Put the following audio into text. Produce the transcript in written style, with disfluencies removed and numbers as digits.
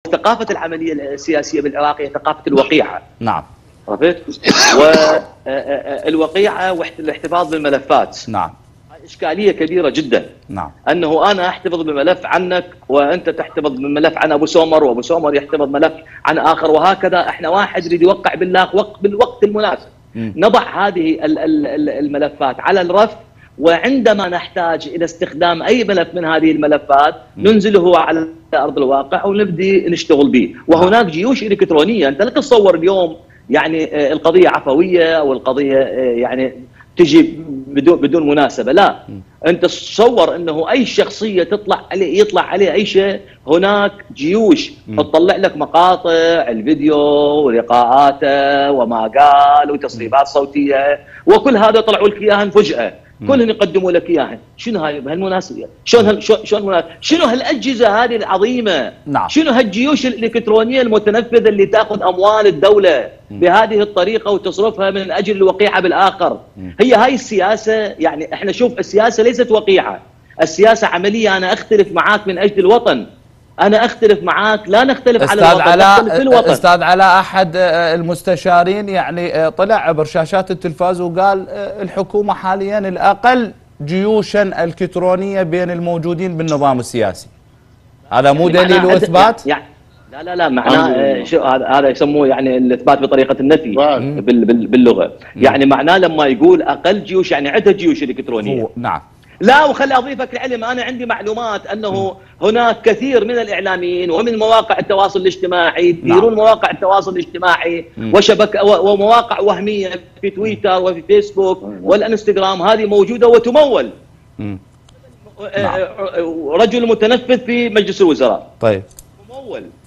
ثقافة العملية السياسية بالعراق هي ثقافة الوقيعة. نعم. عرفت؟ والوقيعة والاحتفاظ بالملفات. نعم. إشكالية كبيرة جدا. نعم. أنه أنا أحتفظ بملف عنك وأنت تحتفظ بملف عن أبو سومر، وأبو سومر يحتفظ ملف عن آخر، وهكذا. إحنا واحد يريد يوقع بالوقت المناسب. نضع هذه الملفات على الرف، وعندما نحتاج إلى استخدام أي ملف من هذه الملفات ننزله على أرض الواقع ونبدي نشتغل به. وهناك جيوش إلكترونية. أنت لا تتصور اليوم يعني القضية عفوية أو القضية يعني تجي بدون مناسبة. لا، أنت تصور أنه أي شخصية يطلع عليه أي شيء، هناك جيوش تطلع لك مقاطع الفيديو ولقاءاته وما قال وتصريبات صوتية، وكل هذا طلعوا لك إياها فجأة، كلهم يقدموا لك إياها. شنو هاي بهالمناسبة؟ شنو هالأجهزة هذه العظيمة؟ نعم. شنو هالجيوش الإلكترونية المتنفذة اللي تأخذ أموال الدولة بهذه الطريقة وتصرفها من أجل الوقيعة بالآخر؟ هي هاي السياسة. يعني احنا شوف، السياسة ليست وقيعة، السياسة عملية. أنا أختلف معاك من أجل الوطن، أنا أختلف معاك، لا نختلف على الوطن، نختلف في الوطن. أستاذ علاء، أحد المستشارين يعني طلع عبر شاشات التلفاز وقال الحكومة حاليا الأقل جيوشا الكترونية بين الموجودين بالنظام السياسي. هذا مو دليل واثبات؟ لا معناه شو هذا يسموه يعني الاثبات بطريقه النفي باللغه. يعني معناه لما يقول اقل جيوش يعني عده جيوش الكترونيه. نعم. لا، وخلي اضيفك العلم، انا عندي معلومات انه هناك كثير من الاعلاميين ومن مواقع التواصل الاجتماعي يديرون مواقع التواصل الاجتماعي ومواقع وهميه في تويتر وفي فيسبوك والانستغرام، هذه موجوده وتمول. رجل متنفذ في مجلس الوزراء. طيب. ممول.